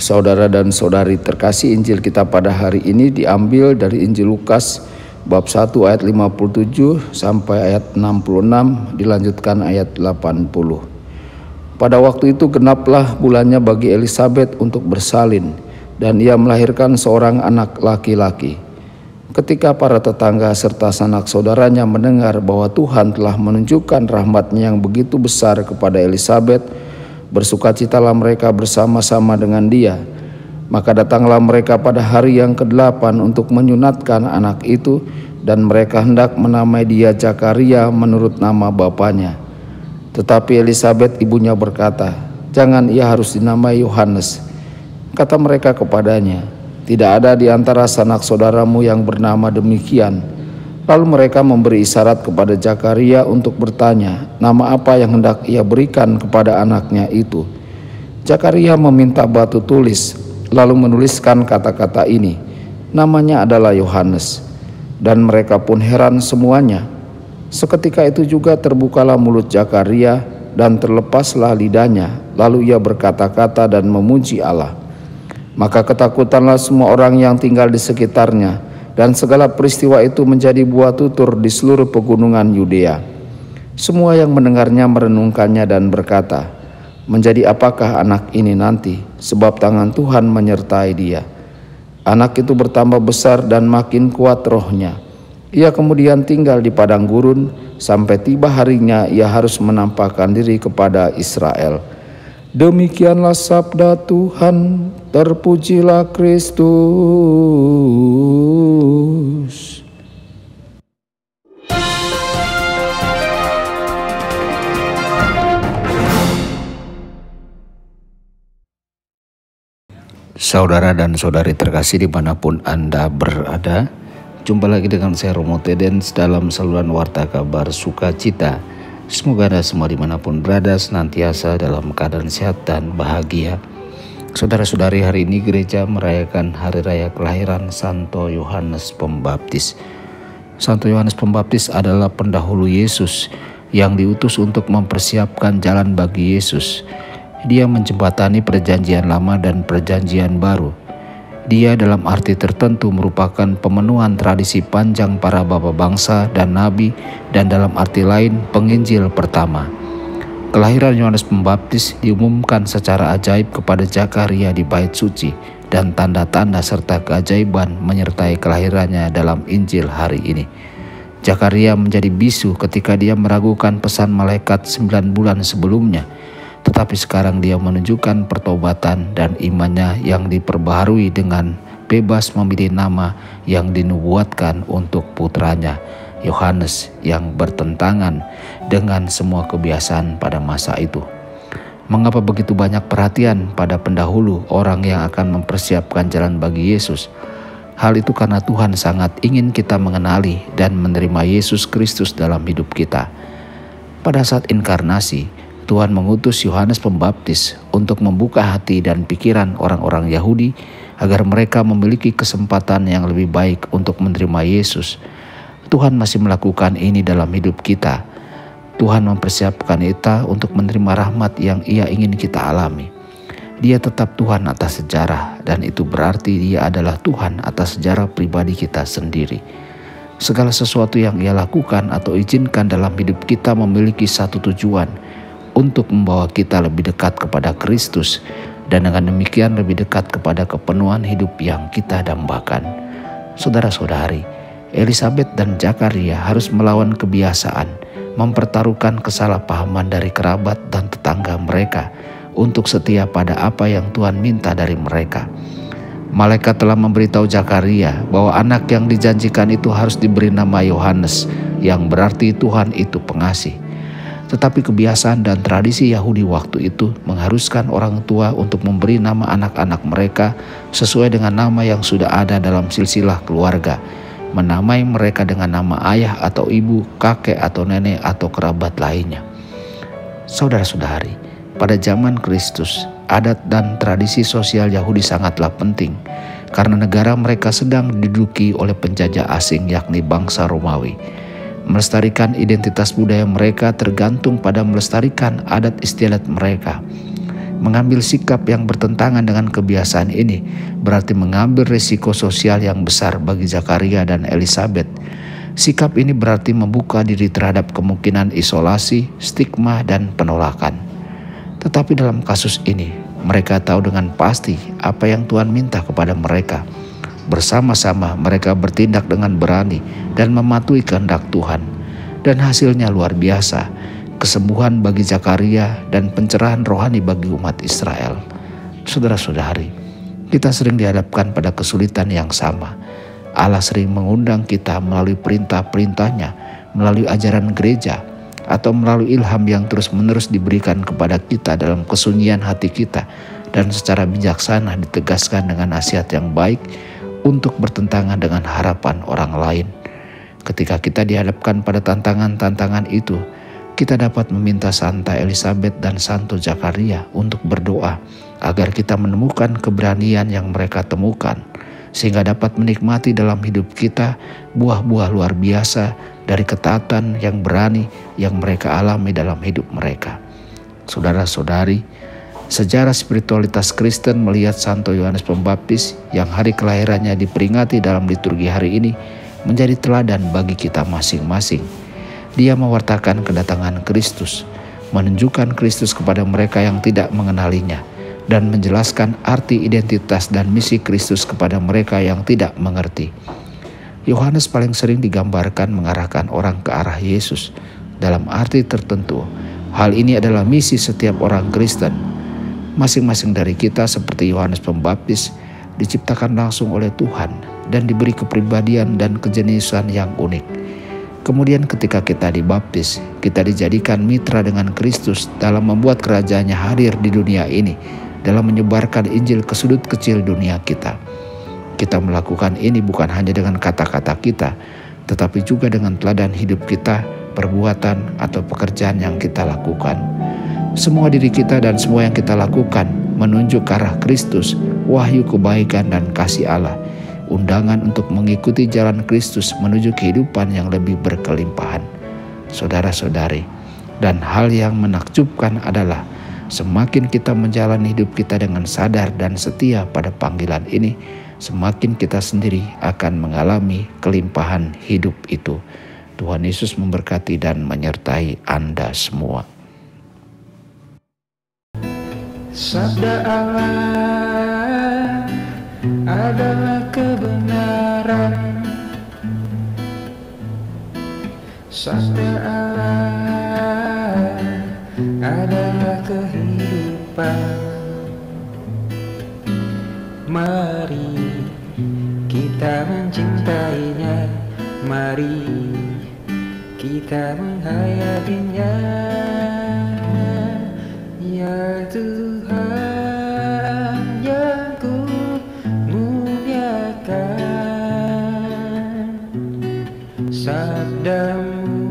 Saudara dan saudari terkasih, Injil kita pada hari ini diambil dari Injil Lukas bab 1 ayat 57 sampai ayat 66, dilanjutkan ayat 80. Pada waktu itu genaplah bulannya bagi Elisabet untuk bersalin, dan ia melahirkan seorang anak laki-laki. Ketika para tetangga serta sanak saudaranya mendengar bahwa Tuhan telah menunjukkan rahmat-Nya yang begitu besar kepada Elisabet, bersukacitalah mereka bersama-sama dengan dia. Maka datanglah mereka pada hari yang ke-8 untuk menyunatkan anak itu, dan mereka hendak menamai dia Zakaria menurut nama bapanya. Tetapi Elisabet ibunya berkata, "Jangan, ia harus dinamai Yohanes." Kata mereka kepadanya, "Tidak ada di antara sanak saudaramu yang bernama demikian." Lalu mereka memberi isyarat kepada Zakaria untuk bertanya, nama apa yang hendak ia berikan kepada anaknya itu. Zakaria meminta batu tulis, lalu menuliskan kata-kata ini, "Namanya adalah Yohanes." Dan mereka pun heran semuanya. Seketika itu juga terbukalah mulut Zakaria dan terlepaslah lidahnya, lalu ia berkata-kata dan memuji Allah. Maka ketakutanlah semua orang yang tinggal di sekitarnya, dan segala peristiwa itu menjadi buah tutur di seluruh pegunungan Yudea. Semua yang mendengarnya merenungkannya dan berkata, "Menjadi apakah anak ini nanti? Sebab tangan Tuhan menyertai dia." Anak itu bertambah besar dan makin kuat rohnya. Ia kemudian tinggal di padang gurun sampai tiba harinya ia harus menampakkan diri kepada Israel. Demikianlah sabda Tuhan, terpujilah Kristus. Saudara dan saudari terkasih dimanapun Anda berada, jumpa lagi dengan saya Romo Tedens dalam saluran Warta Kabar Sukacita. Semoga Anda semua dimanapun berada senantiasa dalam keadaan sehat dan bahagia. Saudara-saudari, hari ini gereja merayakan hari raya kelahiran Santo Yohanes Pembaptis. Santo Yohanes Pembaptis adalah pendahulu Yesus yang diutus untuk mempersiapkan jalan bagi Yesus. Dia menjembatani perjanjian lama dan perjanjian baru. Dia dalam arti tertentu merupakan pemenuhan tradisi panjang para bapa bangsa dan nabi, dan dalam arti lain penginjil pertama. Kelahiran Yohanes Pembaptis diumumkan secara ajaib kepada Zakaria di bait suci, dan tanda-tanda serta keajaiban menyertai kelahirannya dalam Injil hari ini. Zakaria menjadi bisu ketika dia meragukan pesan malaikat 9 bulan sebelumnya. Tetapi sekarang dia menunjukkan pertobatan dan imannya yang diperbaharui dengan bebas memilih nama yang dinubuatkan untuk putranya, Yohanes, yang bertentangan dengan semua kebiasaan pada masa itu. Mengapa begitu banyak perhatian pada pendahulu, orang yang akan mempersiapkan jalan bagi Yesus? Hal itu karena Tuhan sangat ingin kita mengenali dan menerima Yesus Kristus dalam hidup kita. Pada saat inkarnasi, Tuhan mengutus Yohanes Pembaptis untuk membuka hati dan pikiran orang-orang Yahudi agar mereka memiliki kesempatan yang lebih baik untuk menerima Yesus. Tuhan masih melakukan ini dalam hidup kita. Tuhan mempersiapkan kita untuk menerima rahmat yang Ia ingin kita alami. Dia tetap Tuhan atas sejarah, dan itu berarti Dia adalah Tuhan atas sejarah pribadi kita sendiri. Segala sesuatu yang Ia lakukan atau izinkan dalam hidup kita memiliki satu tujuan, untuk membawa kita lebih dekat kepada Kristus, dan dengan demikian lebih dekat kepada kepenuhan hidup yang kita dambakan. Saudara-saudari, Elisabet dan Zakaria harus melawan kebiasaan, mempertaruhkan kesalahpahaman dari kerabat dan tetangga mereka untuk setia pada apa yang Tuhan minta dari mereka. Malaikat telah memberitahu Zakaria bahwa anak yang dijanjikan itu harus diberi nama Yohanes, yang berarti Tuhan itu pengasih. Tetapi kebiasaan dan tradisi Yahudi waktu itu mengharuskan orang tua untuk memberi nama anak-anak mereka sesuai dengan nama yang sudah ada dalam silsilah keluarga, menamai mereka dengan nama ayah atau ibu, kakek atau nenek atau kerabat lainnya. Saudara-saudari, pada zaman Kristus, adat dan tradisi sosial Yahudi sangatlah penting karena negara mereka sedang diduduki oleh penjajah asing, yakni bangsa Romawi. Melestarikan identitas budaya mereka tergantung pada melestarikan adat istiadat mereka. Mengambil sikap yang bertentangan dengan kebiasaan ini berarti mengambil risiko sosial yang besar bagi Zakaria dan Elizabeth. Sikap ini berarti membuka diri terhadap kemungkinan isolasi, stigma, dan penolakan. Tetapi dalam kasus ini, mereka tahu dengan pasti apa yang Tuhan minta kepada mereka. Bersama-sama mereka bertindak dengan berani dan mematuhi kehendak Tuhan. Dan hasilnya luar biasa. Kesembuhan bagi Zakaria dan pencerahan rohani bagi umat Israel. Saudara-saudari, kita sering dihadapkan pada kesulitan yang sama. Allah sering mengundang kita melalui perintah-perintahnya, melalui ajaran gereja, atau melalui ilham yang terus-menerus diberikan kepada kita dalam kesunyian hati kita, dan secara bijaksana ditegaskan dengan nasihat yang baik untuk bertentangan dengan harapan orang lain. Ketika kita dihadapkan pada tantangan-tantangan itu, kita dapat meminta Santa Elizabeth dan Santo Zakaria untuk berdoa agar kita menemukan keberanian yang mereka temukan, sehingga dapat menikmati dalam hidup kita buah-buah luar biasa dari ketaatan yang berani yang mereka alami dalam hidup mereka. Saudara-saudari, sejarah spiritualitas Kristen melihat Santo Yohanes Pembaptis yang hari kelahirannya diperingati dalam liturgi hari ini menjadi teladan bagi kita masing-masing. Dia mewartakan kedatangan Kristus, menunjukkan Kristus kepada mereka yang tidak mengenalinya, dan menjelaskan arti identitas dan misi Kristus kepada mereka yang tidak mengerti. Yohanes paling sering digambarkan mengarahkan orang ke arah Yesus dalam arti tertentu. Hal ini adalah misi setiap orang Kristen. Masing-masing dari kita seperti Yohanes Pembaptis diciptakan langsung oleh Tuhan dan diberi kepribadian dan kejeniusan yang unik. Kemudian ketika kita dibaptis, kita dijadikan mitra dengan Kristus dalam membuat kerajaannya hadir di dunia ini, dalam menyebarkan Injil ke sudut kecil dunia kita. Kita melakukan ini bukan hanya dengan kata-kata kita, tetapi juga dengan teladan hidup kita, perbuatan atau pekerjaan yang kita lakukan. Semua diri kita dan semua yang kita lakukan menunjuk ke arah Kristus, wahyu kebaikan dan kasih Allah. Undangan untuk mengikuti jalan Kristus menuju kehidupan yang lebih berkelimpahan. Saudara-saudari, dan hal yang menakjubkan adalah semakin kita menjalani hidup kita dengan sadar dan setia pada panggilan ini, semakin kita sendiri akan mengalami kelimpahan hidup itu. Tuhan Yesus memberkati dan menyertai Anda semua. Sabda Allah adalah kebenaran. Sabda Allah adalah kehidupan. Mari kita mencintainya, mari kita menghayatinya. Ya Tuhan yang ku muliakan, sabdamu